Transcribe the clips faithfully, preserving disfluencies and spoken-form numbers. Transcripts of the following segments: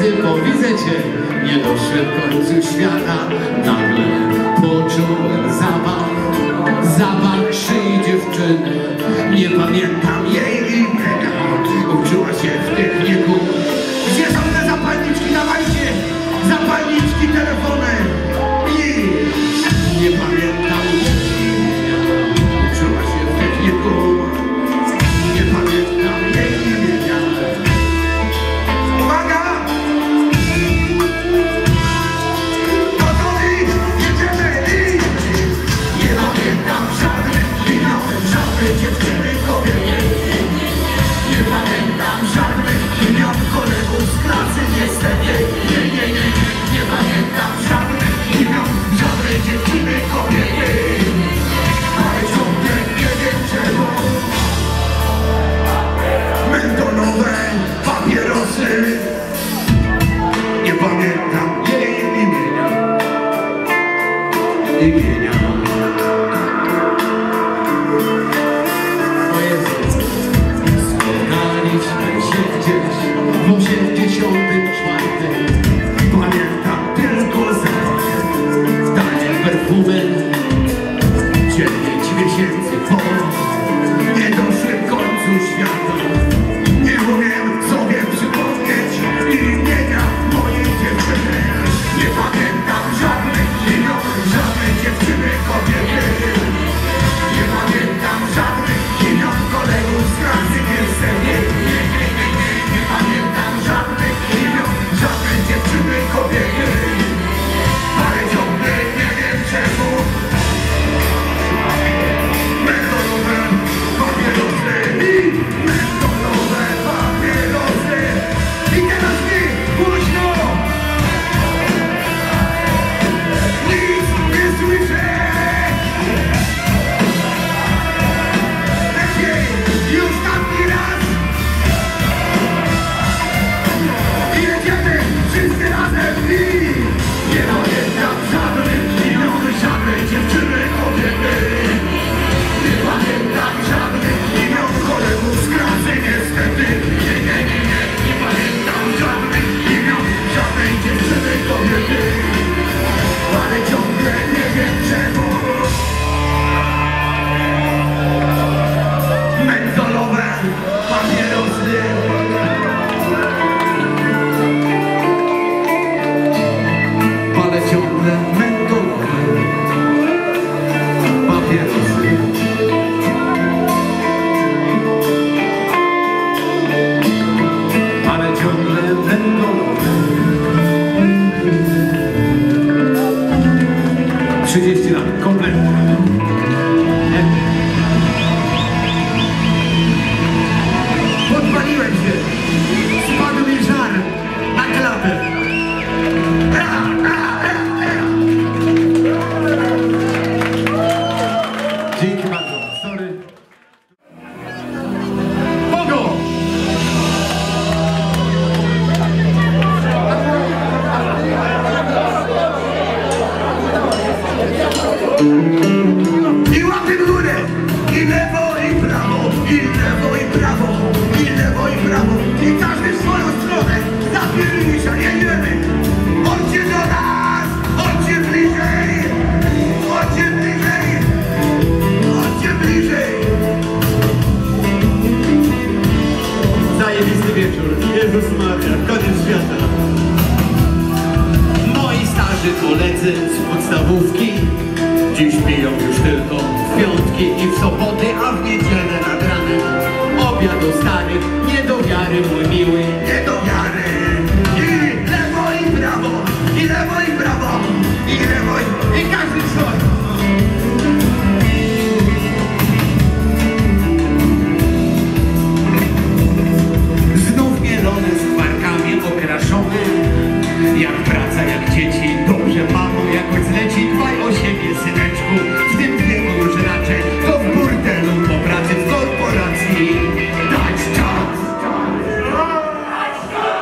bo widzę cię. Nie doszedł końcu świata, nagle poczułem zapach. Zapach szyi dziewczyny, nie pamiętam jej imienia. Uczyła się w techniku. Gdzie są te zapalniczki? Dawajcie! Zapalniczki, telefony! I nie pamiętam jej imienia. Uczyła się w techniku. Nie pamiętam jej imienia. Uwaga! Gotowi? Jedziemy! I nie pamiętam żadnych imion, żadnej dziewczyny, kobiety. Nie pamiętam żadnych imion kolegów z klasy, niestety. Nie, nie, nie, nie, nie pamiętam żadnych imion, żadnej dziewczyny, kobiety. Ale ciągle nie wiem czego. Mentolowe papierosy. Nie pamiętam jej imienia. Imienia. Spotkaliśmy się gdzieś w osiemdziesiątym czwartym. Pamiętam tylko zapach, tanie perfumy. Dziewięć miesięcy po niedoszłym końcu świata. Nie umiem sobie przypomnieć imienia mojej dziewczyny. Nie pamiętam żadnych imion, żadnej dziewczyny, kobiety. Nie pamiętam żadnych imion kolegów z klasy, niestety. Nie, nie, nie, nie, nie pamiętam żadnych imion, żadnej dziewczyny, kobiety. Ale ciągle nie wiem czemu. Mentolowe papierosy i mentolowe papierosy. I teraz mi głośno. Nic nie słyszę. Lepiej, już ostatni raz. I jedziemy wszyscy razem i nie pamiętam żadnych imion, żadnej dziewczyny, kobiety. Nie pamiętam żadnych imion kolegów z klasy, niestety. Nie, nie, nie, nie, nie pamiętam żadnych imion, żadnej dziewczyny, kobiety. Ale ciągle nie wiem czemu. Mentolowe papierosy. Ale ciągle mentolowe papierosy. Ale ciągle mentolowe. trzydzieści lat, kompletnie. Podpaliłem się. Spadł mi żar na klatę. Ra, ra, ra, ra. Dzięki bardzo. Sorry. Pogo! I łapy w górę! I lewo, i prawo! I lewo, i prawo! I lewo, i prawo! I każdy w swoją stronę! Zapiernicza, jedziemy! Chodźcie do nas! Chodźcie bliżej! Chodźcie bliżej! Chodźcie bliżej! Zajebisty wieczór! Jezus Maria! Koniec świata! Moi starzy koledzy z podstawówki dziś piją już tylko w piątki i w soboty, a w niedzielę nad ranem. Obiad do starych, nie do wiary, mój miły, nie do wiary. I lewo, i prawo, i lewo, i prawo, i lewo, i, i każdy swoje. Znów mielone z kwarkami okraszone. Jak praca, jak dzieci, dobrze mamo jakoś zleci. Dbaj o siebie, syneczku, w tym wieku już raczej. To w burdelu, po pracy, w korporacji. Dać czas! Dać czas!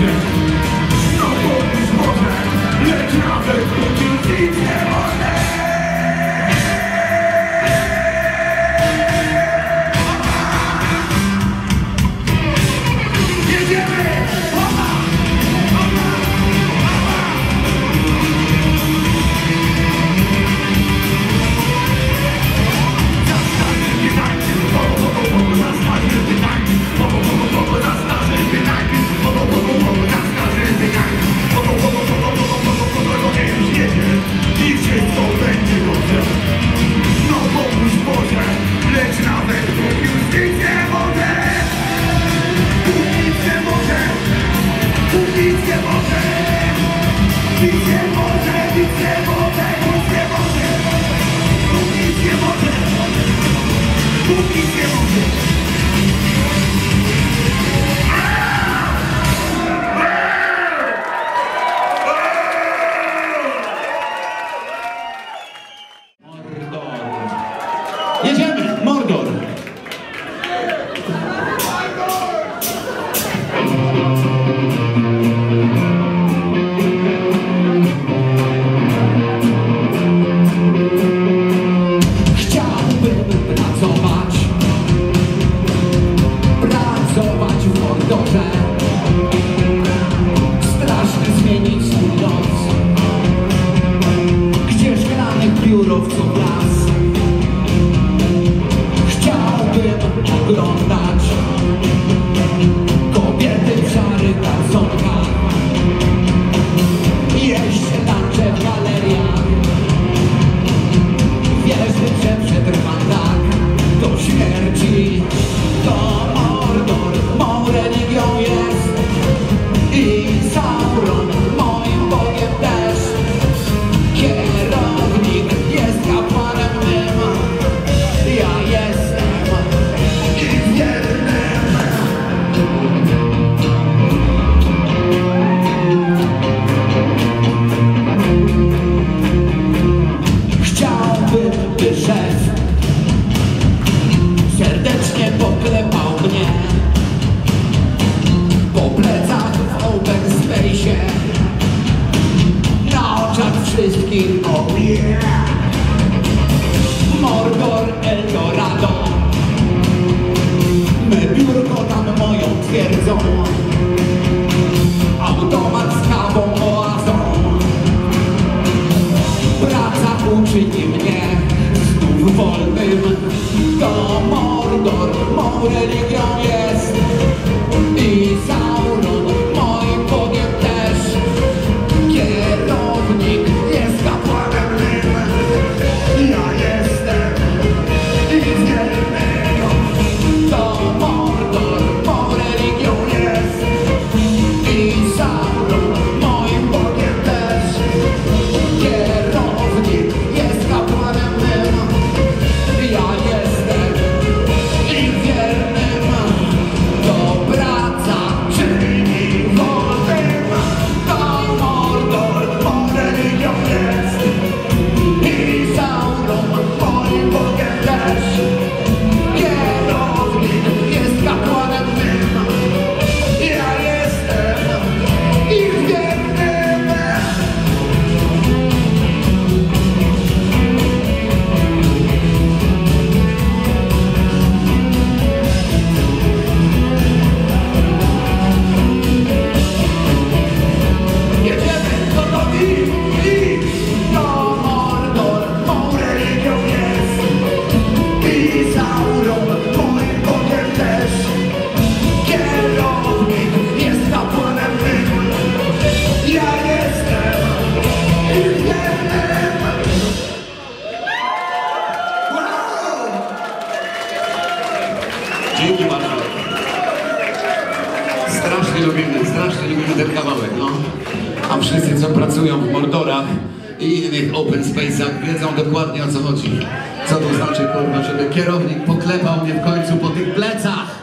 może, no bo już może, lecz nawet już nic nie może. Jedziemy! Mordor! Chciałbym pracować, pracować w Mordorze, strasznie zmienić swój los, gdzie szklanych biurowców las. Oglądać kobiety w szarych garsonkach, jeść się tańcze w galeriach. Wierzę, że przetrwam tak do śmierci. To Mordor mą religią jest i Sauron moim Bogiem też. Kierownik jest kapłanem mym, ja jestem serdecznie poklepał mnie po plecach w open space'ie, na oczach wszystkich. Oh yeah! Mordor Eldorado, me biurko tam moją twierdzą, automat z kawą oazą. Praca uczyni mnie znów wolnym. To Mordor mą religią jest i Sauron moim Bogiem też. Kierownik jest kapłanem mym, ja jestem i wiernym. To Mordor mą religią jest i Sauron moim Bogiem też. Kierownik jest kapłanem mym, ja jestem i wiernym. To praca czyni wolnym. To Mordor mą religią jest i Sauron moim Bogiem też. Kierownik jest kapłanem mym, ja jestem i wiernym. Jedziemy gotowi i to Mordor mą religią jest i Sauron moim Bogiem też. Kierownik jest kapłanem mym, ja jestem i wiernym. Dzięki bardzo. Strasznie lubimy, strasznie lubimy ten kawałek, no. A wszyscy, co pracują w Mordorach i innych open space'ach, wiedzą dokładnie, o co chodzi. Co to znaczy, kurwa, żeby kierownik poklepał mnie w końcu po tych plecach.